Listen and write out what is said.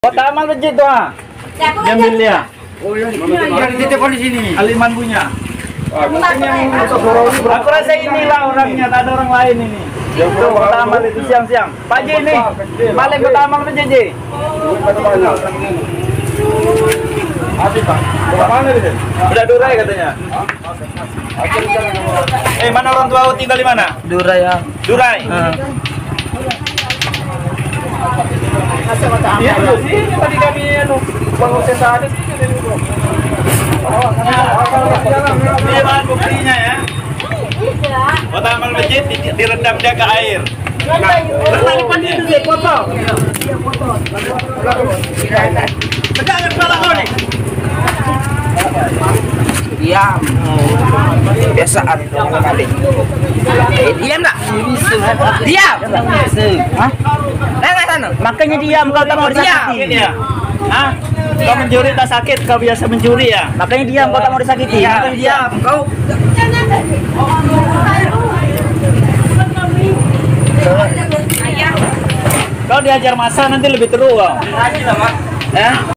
Kota amal masjid tuh ah. Diambil dia. Oh iya. Yang ditelepon di sini. Aliman punya. Aku rasa inilah orangnya, tak ada orang lain ini. Itu Kota Amal itu siang-siang. Pak Ji ini, balik Kota Amal Pak Ji. Udah Durai katanya. Mana orang tua tinggal di mana? Durai ya. Durai. Iya sih, tadi kami bangun sesa ada sih. Ini bahan buktinya ya. Kota Amal Masjid direndam dia ke air. Pegangan kepala kau nih. Diam. Kebiasaan kali. Diam tak? Diam. Hah? Sana. Makanya diam kau tak mau disakiti. Hah? Kau mencuri tak sakit, kau biasa mencuri ya? Makanya diam kau tak mau disakiti. Makanya diam kau. Kau diajar masa nanti lebih teruk kau. Ya?